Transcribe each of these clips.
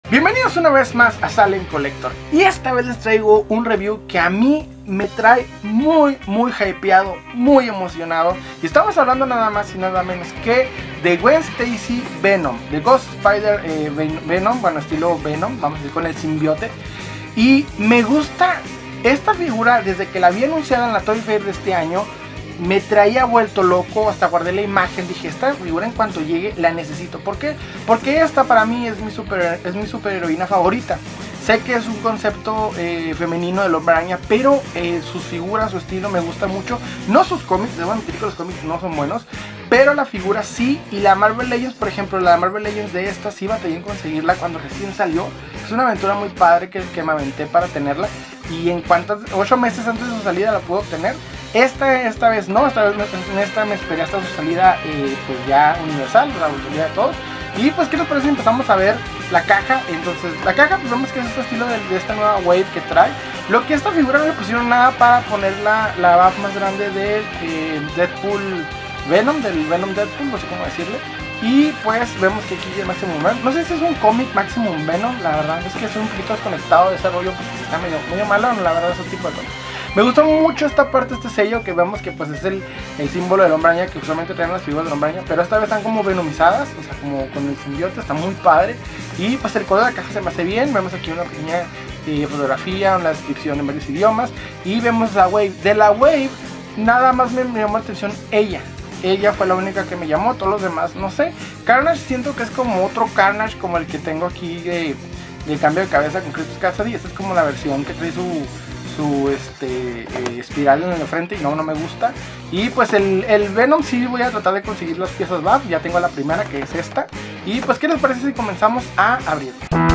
Bienvenidos una vez más a Salem Collector. Y esta vez les traigo un review que a mí me trae muy hypeado, muy emocionado. Y estamos hablando nada más y nada menos que de Gwen Stacy Venom, de Ghost Spider Venom, bueno, estilo Venom, vamos a decir, con el simbiote. Y me gusta esta figura desde que la vi anunciada en la Toy Fair de este año. Me traía vuelto loco, hasta guardé la imagen, dije, esta figura en cuanto llegue la necesito. ¿Por qué? Porque esta para mí es mi superheroína favorita. Sé que es un concepto femenino del Hombre Araña, pero sus figuras, su estilo me gusta mucho. No sus cómics, debo admitir que los cómics no son buenos, pero la figura sí. Y la Marvel Legends, por ejemplo, la Marvel Legends de esta sí batallé en conseguirla cuando recién salió. Es una aventura muy padre que me aventé para tenerla. Y en cuantos 8 meses antes de su salida la pude obtener. Esta vez no, en esta me esperé hasta su salida pues ya universal, la autoridad de todos. Y pues qué les parece si empezamos a ver la caja. Entonces la caja pues vemos que es este estilo de esta nueva wave que trae. Lo que esta figura no le pusieron nada para poner la BAF más grande de Deadpool Venom, del Venom Deadpool, no sé cómo decirle. Y pues vemos que aquí es Maximum Venom. No sé si es un cómic Maximum Venom, la verdad es que estoy un poquito desconectado de ese rollo porque está medio malo, la verdad, ese tipo de cosas. Me gustó mucho esta parte, este sello que vemos que pues es el símbolo del Hombre Araña, que usualmente traen las figuras del Hombre Araña, pero esta vez están como venomizadas, o sea, como con el simbiote, está muy padre. Y pues el color de la caja se me hace bien, vemos aquí una pequeña fotografía, una descripción en varios idiomas. Y vemos la wave, de la wave nada más me llamó la atención ella fue la única que me llamó, todos los demás no sé. Carnage siento que es como otro Carnage, como el que tengo aquí de cambio de cabeza con Christopher Cassidy. Esta es como la versión que trae su espiral en la frente y no me gusta. Y pues el Venom sí voy a tratar de conseguir las piezas BAF. Ya tengo la primera, que es esta. Y pues qué les parece si comenzamos a abrir.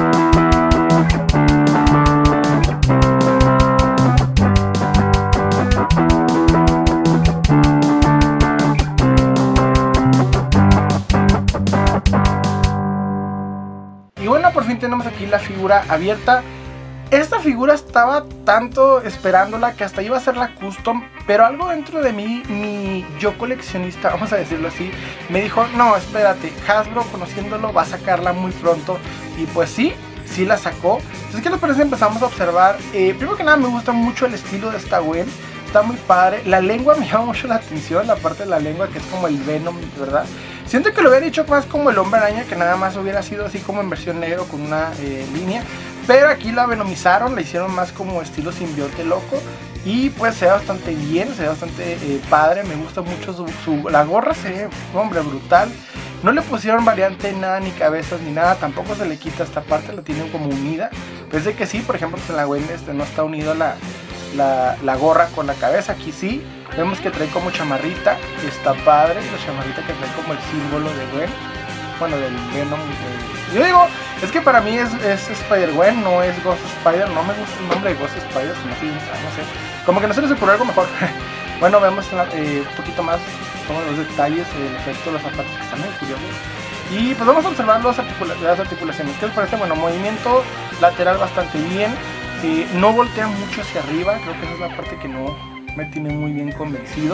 Y bueno, por fin tenemos aquí la figura abierta. Esta figura estaba tanto esperándola que hasta iba a ser la custom, pero algo dentro de mí, mi yo coleccionista, vamos a decirlo así, me dijo, no, espérate, Hasbro, conociéndolo, va a sacarla muy pronto. Y pues sí la sacó. Entonces, ¿qué les parece? Empezamos a observar. Primero que nada, me gusta mucho el estilo de esta Gwen, está muy padre. La lengua me llama mucho la atención, la parte de la lengua que es como el Venom, ¿verdad? Siento que lo hubiera hecho más como el Hombre Araña, que nada más hubiera sido así como en versión negro con una línea. Pero aquí la venomizaron, la hicieron más como estilo simbiote loco. Y pues se ve bastante bien, se ve bastante padre. Me gusta mucho la gorra, se ve, hombre, brutal. No le pusieron variante nada, ni cabezas, ni nada. Tampoco se le quita esta parte, la tienen como unida. Pensé que sí, por ejemplo, pues en la Gwen no está unida la gorra con la cabeza. Aquí sí, vemos que trae como chamarrita, está padre. La chamarrita que trae como el símbolo de Gwen, bueno, del Venom. Yo digo, es que para mí es Spider-Gwen, no es Ghost Spider. No me gusta el nombre de Ghost Spider, no sé, como que no se les ocurrió algo mejor. Bueno, vemos un poquito más como los detalles, el efecto de los zapatos, que están muy curiosos. Y pues vamos a observar las articulaciones. ¿Qué les parece? Bueno, movimiento lateral bastante bien. No voltea mucho hacia arriba, creo que esa es la parte que no me tiene muy bien convencido.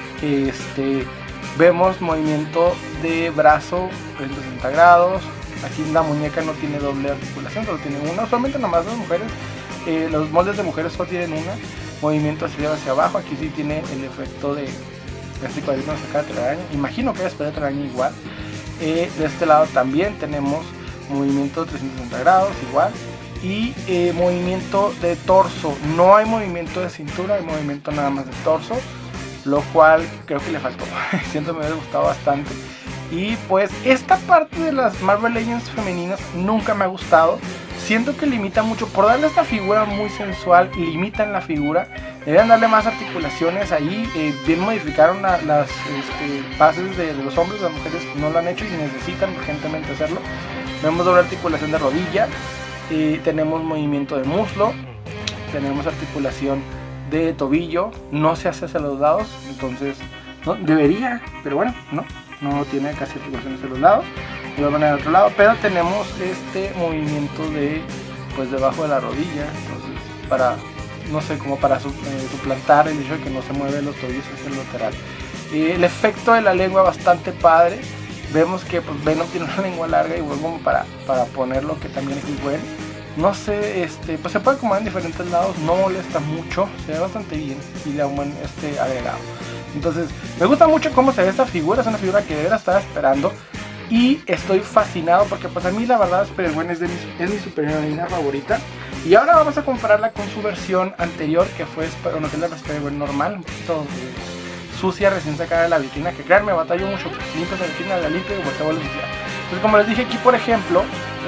Vemos movimiento de brazo en 60 grados. Aquí la muñeca no tiene doble articulación, solo tiene una. Usualmente nomás las mujeres, los moldes de mujeres solo tienen una. Movimiento hacia arriba, hacia abajo. Aquí sí tiene el efecto de este cuadrito de sacar de telaraña. Imagino que es de telaraña igual. De este lado también tenemos movimiento de 360 grados igual. Y movimiento de torso. No hay movimiento de cintura, hay movimiento nada más de torso, lo cual creo que le faltó. Siento me hubiera gustado bastante. Y pues esta parte de las Marvel Legends femeninas nunca me ha gustado. Siento que limita mucho. Por darle esta figura muy sensual, limitan la figura. Deberían darle más articulaciones ahí. Bien modificaron las bases de los hombres. Las mujeres no lo han hecho y necesitan urgentemente hacerlo. Vemos doble articulación de rodilla. Tenemos movimiento de muslo. Tenemos articulación de tobillo. No se hace hacia los lados, entonces no debería, pero bueno, no tiene casi articulaciones hacia los lados. De igual manera al otro lado, pero tenemos este movimiento de pues debajo de la rodilla, entonces para, no sé, como para suplantar el hecho de que no se mueven los tobillos hacia el lateral. El efecto de la lengua bastante padre. Vemos que pues Venom tiene una lengua larga, igual como para ponerlo, que también es Gwen. No sé, pues se puede acomodar en diferentes lados, no molesta mucho, se ve bastante bien y le da un buen agregado. Entonces, me gusta mucho cómo se ve esta figura, es una figura que de verdad estaba esperando. Y estoy fascinado porque pues a mí la verdad Spider-Gwen es mi superheroína favorita. Y ahora vamos a compararla con su versión anterior, que fue no, que es la Spider-Gwen normal, un poquito sucia, recién sacada de la vitrina, que créanme, batallo mucho, limpio esa vitrina, la limpio y como se vuelve a suciar. Entonces, como les dije aquí, por ejemplo,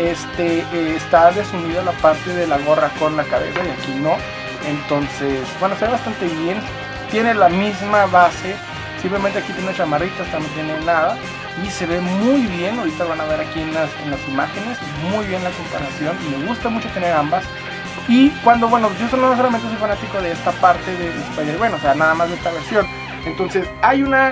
está desunida la parte de la gorra con la cabeza y aquí no. Entonces, bueno, se ve bastante bien, tiene la misma base, simplemente aquí tiene chamarritas, no tiene nada. Y se ve muy bien, ahorita van a ver aquí en las imágenes, muy bien la comparación, y me gusta mucho tener ambas. Y cuando, bueno, yo no solamente soy fanático de esta parte de Spider-Man, o sea, nada más de esta versión. Entonces, hay una,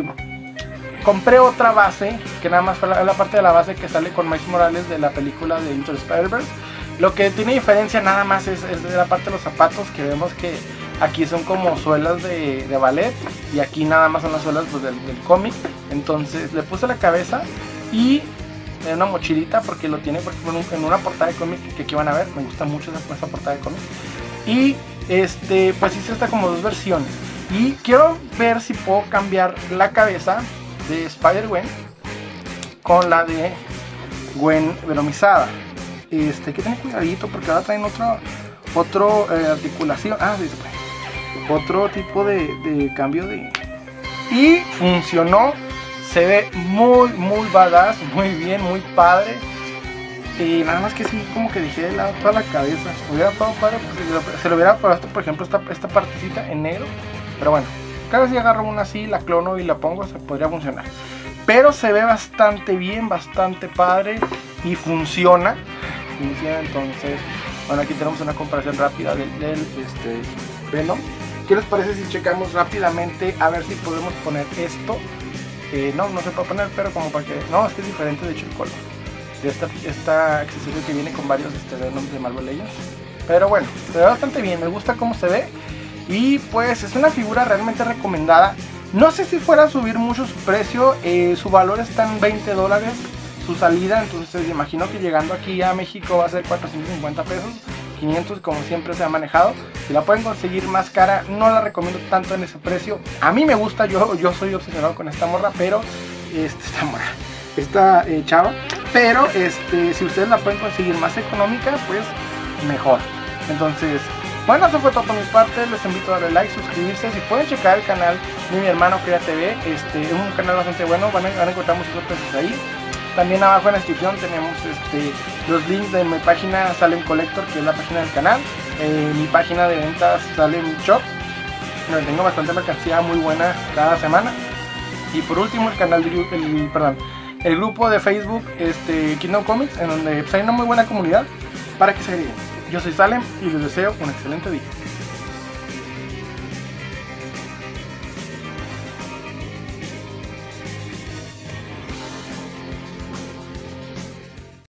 compré otra base, que nada más fue la parte de la base que sale con Miles Morales de la película de Into the Spider-Verse. Lo que tiene diferencia nada más es de la parte de los zapatos, que vemos que aquí son como suelas de ballet y aquí nada más son las suelas pues, del cómic. Entonces le puse la cabeza y una mochilita porque lo tiene en una portada de cómic que aquí van a ver. Me gusta mucho esa portada de cómic. Y pues hice esta como dos versiones. Y quiero ver si puedo cambiar la cabeza de Spider-Gwen con la de Gwen venomizada. Hay que tener cuidadito porque ahora traen otro articulación. Otro tipo de cambio de... Y funcionó. Se ve muy badass, muy bien, muy padre. Nada más que sí, como que dejé de lado toda la cabeza. Hubiera estado padre, pues, se lo hubiera puesto, por ejemplo, esta partecita en negro. Pero bueno, cada vez que agarro una así, la clono y la pongo, se podría funcionar. Pero se ve bastante bien, bastante padre y funciona. Entonces, bueno, aquí tenemos una comparación rápida del Venom. ¿Qué les parece si checamos rápidamente a ver si podemos poner esto? No se puede poner, pero como para que... No, es que es diferente de hecho el color de esta accesorio que viene con varios Venom de Marvel Legends. Pero bueno, se ve bastante bien, me gusta cómo se ve. Y pues es una figura realmente recomendada. No sé si fuera a subir mucho su precio, su valor está en $20 su salida. Entonces imagino que llegando aquí a México va a ser 450 pesos, 500 como siempre se ha manejado. Si la pueden conseguir más cara, no la recomiendo tanto en ese precio. A mí me gusta, yo soy obsesionado con esta morra, pero esta chava. Pero si ustedes la pueden conseguir más económica, pues mejor. Entonces, bueno, eso fue todo por mi parte. Les invito a darle like, suscribirse. Si pueden checar el canal de mi hermano Crea TV, es un canal bastante bueno. Van a encontrar muchas sorpresas ahí. También abajo en la descripción tenemos los links de mi página Salem Collector, que es la página del canal. Mi página de ventas Salem Shop, donde tengo bastante mercancía muy buena cada semana. Y por último el canal el grupo de Facebook Kingdom Comics, en donde hay una muy buena comunidad para que se agreguen. Yo soy Salem y les deseo un excelente día.